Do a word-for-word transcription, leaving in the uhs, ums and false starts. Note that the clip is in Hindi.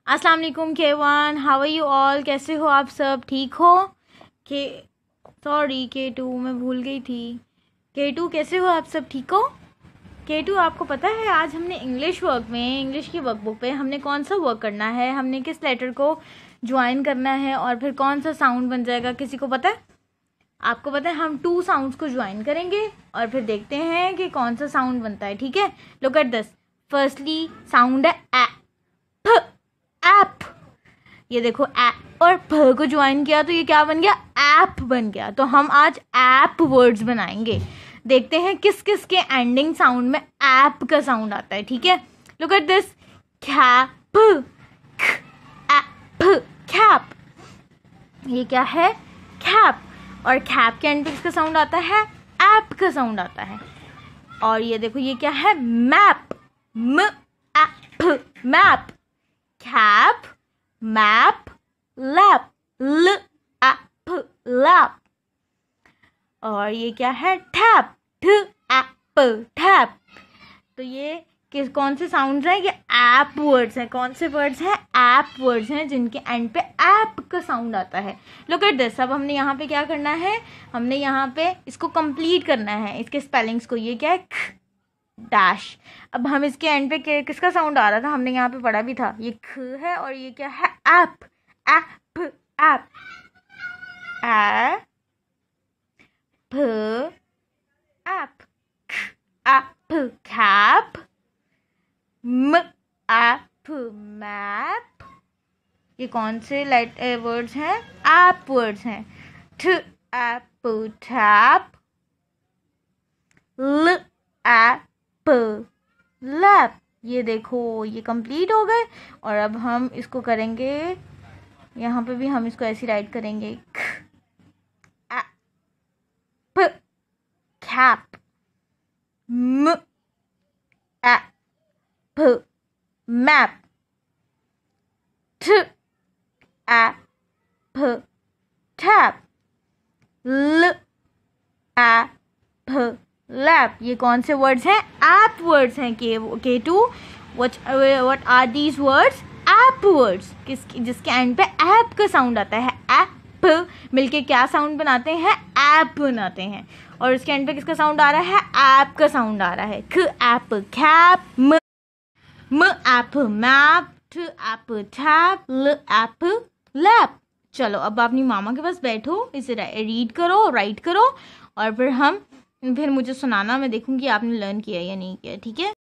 अस्सलाम वालेकुम के वन, हाउ आर यू ऑल? कैसे हो आप सब? ठीक हो? के सॉरी के टू मैं भूल गई थी। के टू कैसे हो आप सब? ठीक हो? के टू आपको पता है आज हमने इंग्लिश वर्क में इंग्लिश की वर्कबुक पे हमने कौन सा वर्क करना है, हमने किस लेटर को ज्वाइन करना है और फिर कौन सा साउंड बन जाएगा? किसी को पता है? आपको पता है हम टू साउंड्स को ज्वाइन करेंगे और फिर देखते हैं कि कौन सा साउंड बनता है। ठीक है, look at this. Firstly sound है ए, फ, ऐप। ये देखो ए और फ को ज्वाइन किया तो ये क्या बन गया? ऐप बन गया। तो हम आज ऐप वर्ड्स बनाएंगे। देखते हैं किस किस के एंडिंग साउंड में ऐप का साउंड आता है। ठीक है, look at this. Cap, ap, cap. ये क्या है? कैप। और कैप के एंड पे किसका साउंड आता है? ऐप का साउंड आता है। और ये देखो ये क्या है? मैप, म ap, map. Cap, map, lap, ल ऐप, लैप। और ये क्या है? टैप, ठ ऐप, टैप। तो ये किस कौन से साउंड्स हैं? ये ऐप वर्ड्स हैं। कौन से वर्ड्स हैं? ऐप वर्ड्स हैं जिनके एंड पे ऐप का साउंड आता है। Look at this. अब हमने यहाँ पे क्या करना है? हमने यहाँ पे इसको कंप्लीट करना है, इसके स्पेलिंग्स को। ये क्या है? ख डैश। अब हम इसके एंड पे किसका साउंड आ रहा था? हमने यहाँ पे पढ़ा भी था। ये ख है और ये क्या है? Ap, ap, ap, ap, ap, ap, cap, म ऐप, मैप। ये कौन से लाइट वर्ड्स हैं? ऐप वर्ड्स हैं। ठ ऐप, टैप, ल ऐप, लैप। ये देखो ये कंप्लीट हो गए। और अब हम इसको करेंगे, यहाँ पे भी हम इसको ऐसे राइट करेंगे। ऐप, कैप, म ऐप, मैप, ठ ऐप, टैप, ल ऐप, लैप। ये कौन से वर्ड्स हैं? ऐप वर्ड्स हैं। के के to what what are these words? Ap words. किस जिसके एंड पे ऐप का साउंड आता है। ऐप मिलके क्या साउंड बनाते हैं? ऐप बनाते हैं। और उसके एंड पे किसका साउंड आ रहा है? ऐप का साउंड आ रहा है। ख ऐप, कैप, म म ऐप, मैप, ठ ऐप, टैप, ल ऐप, लैप। चलो अब अपनी मामा के पास बैठो, इसे रीड करो, राइट करो और फिर हम फिर मुझे सुनाना। मैं देखूंगी आपने लर्न किया या नहीं किया। ठीक है।